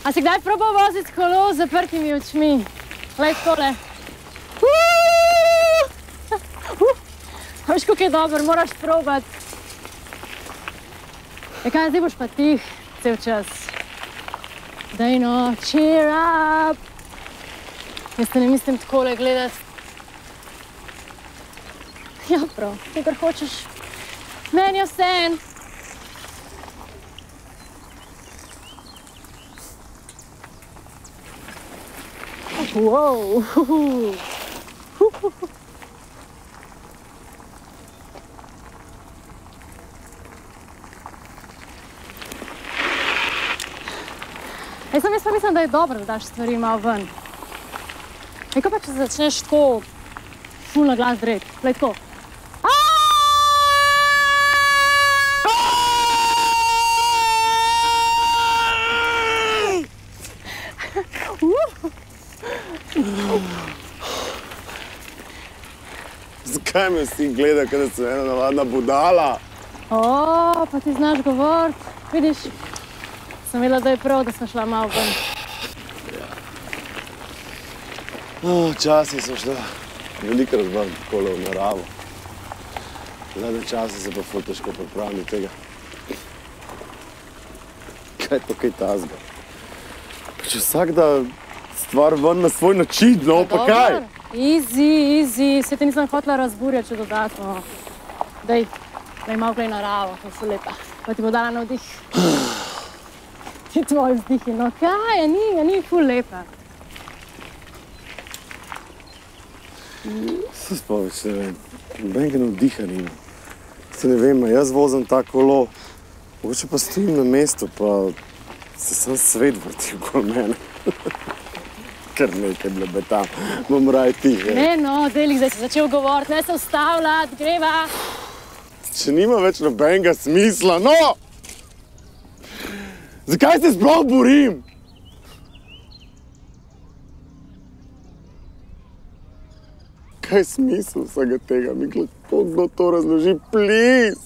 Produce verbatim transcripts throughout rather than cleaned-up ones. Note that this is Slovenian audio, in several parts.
A si kdaj probal voziti kolo z zaprtimi očmi? Glej, tole. Veš, kako je dobro, moraš probati. Ja, kaj, zdaj boš pa tih cel čas. Daj no, cheer up. Jaz te ne mislim takole gledati. Ja, prav, ti kar hočeš. Meni je vseeno. Wow. Jaz sem jaz pa mislim, da je dobro, da daš stvari malo ven. Ej, kaj pa, če začneš tako ful na glas dreti? Glej, tako. Zakaj me vsi gleda, kada sem ena navadna budala? O, pa ti znaš govorit. Vidiš, sem vedela, da je prav, da sem šla malo ven. Včasih sem šla velikrat ven takole v naravo. Zadnje čase se pa ful težko pripravim tega. Kaj je to kaj tazga? Pa če vsak da stvar ven na svoj način, no pa kaj? Easy, easy, se te nisem hotela razburjati, če dodatno. Daj, daj malo glej naravo, to je ful lepa. Pa ti bo dala navdih. Ti tvoji vzdihi, no kaj, a ni, a ni ful lepa. Se sploh več ne vem, nobenega navdiha nima. Se ne vem, jaz vozim ta kolo, mogoče pa stojim na mestu, pa se sam svet vrti okoli mene. Kar nekaj blebetam, bom raj tihe. Ne no, Delik, zdaj si začel govoriti, ne se ustavljati, greva. Če nima več nobenega smisla, no! Zakaj se sploh borim? Kaj je smisel vsega tega? Mi lahko kdo to razloži, please!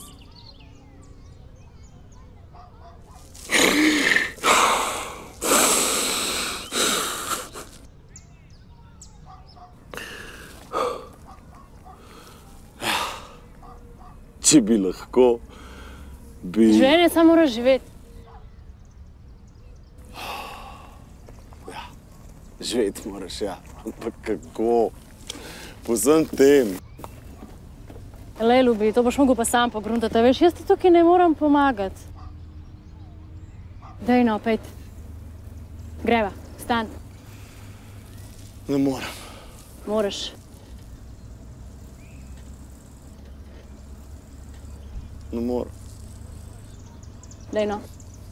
Če bi lahko, bi... Življenje samo moraš živeti. Ja, živeti moraš, ja. Ampak kako? Po vsem tem. Lej, ljubi, to boš mogel pa sam pogruntati. Veš, jaz ti tukaj ne moram pomagati. Daj no, pejt. Greva, vstan. Ne moram. Moraš. Ne moram. Daj no.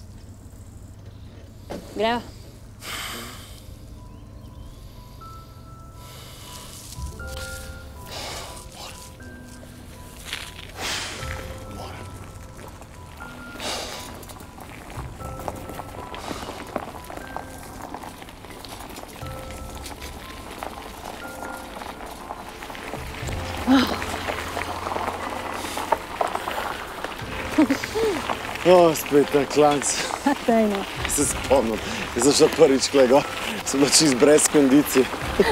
Greva. O, spet ta klanc. Daj no. Se spomnim, jaz sem šla prvič kle gor, sem bila čist brez kondicije.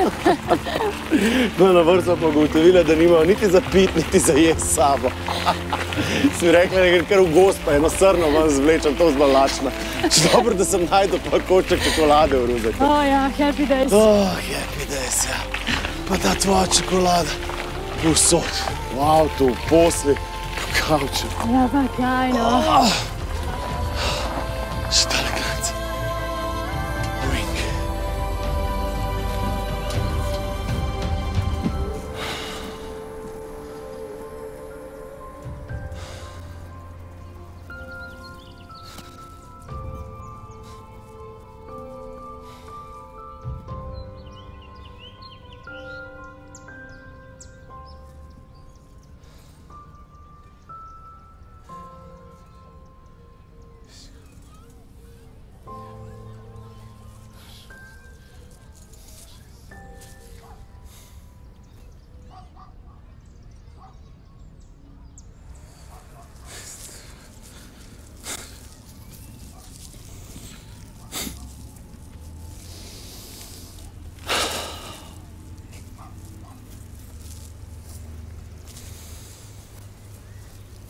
No, na vrhu pa ugotovila, da nimajo niti za pit, niti za jesti s sabo. Sem rekla, da gre kar v gozd, pa eno srno ven zvlečem, to zbila lačna. Še dobro, da sem najdel pa koček čokolade v ruzeku. O ja, happy days. Oh, happy days, ja. Pa ta tvoja čokolada. Povsod, v avtu, v posli, po kavču. Ja, pa kaj no. Še tale klanc. Wink.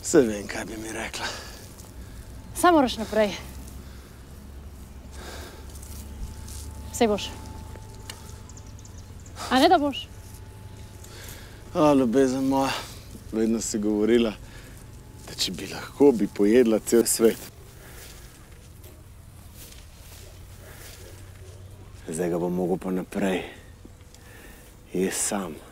Saj vem, kaj bi mi rekla. Samo moraš naprej. Saj boš. A ne da boš? A, ljubezen moja, vedno si govorila, da če bi lahko, bi pojedla cel svet. Zdaj ga bom mogel pa naprej. Jaz sam.